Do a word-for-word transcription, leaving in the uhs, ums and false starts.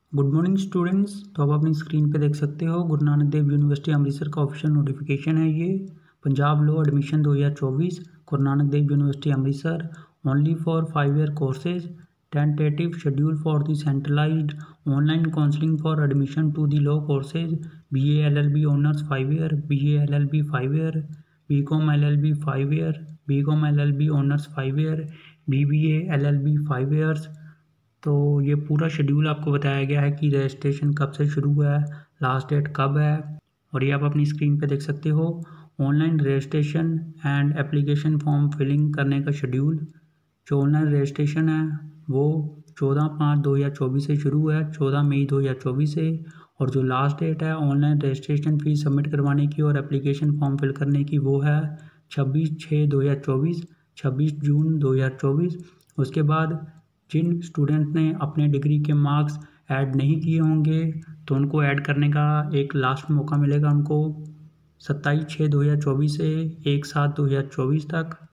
Good morning students. तो आप अपनी स्क्रीन पे देख सकते हो गुरु नानक देव यूनिवर्सिटी अमृतसर का ऑफिशियल नोटिफिकेशन है। ये पंजाब लॉ एडमिशन दो हज़ार चौबीस Guru Nanak Dev university Amritsar only for five year courses tentative schedule for the centralised online counselling for admission to the law courses B A L L B honours five year, B A L L B five year, B Com L L B five year, B Com L L B honours five year, B B A L L B five years. तो ये पूरा schedule आपको बताया गया है कि registration कब से शुरू हुआ है, लास्ट डेट कब है। और ये आप अपनी स्क्रीन पे देख सकते हो online registration and application form filling करने का शेड्यूल। जो ऑनलाइन रजिस्ट्रेशन है वो चौदह पाँच दो हज़ार चौबीस से शुरू हुआ है, चौदह मई दो हज़ार चौबीस से। और जो लास्ट डेट है ऑनलाइन रजिस्ट्रेशन फ़ीस सबमिट करवाने की और एप्लीकेशन फॉर्म फिल करने की वो है छब्बीस छः दो हज़ार चौबीस, छब्बीस जून दो हज़ार चौबीस। उसके बाद जिन स्टूडेंट ने अपने डिग्री के मार्क्स ऐड नहीं किए होंगे तो उनको ऐड करने का एक लास्ट मौका मिलेगा उनको सत्ताईस छः दो हज़ार चौबीस से एक सात दो हज़ार चौबीस तक।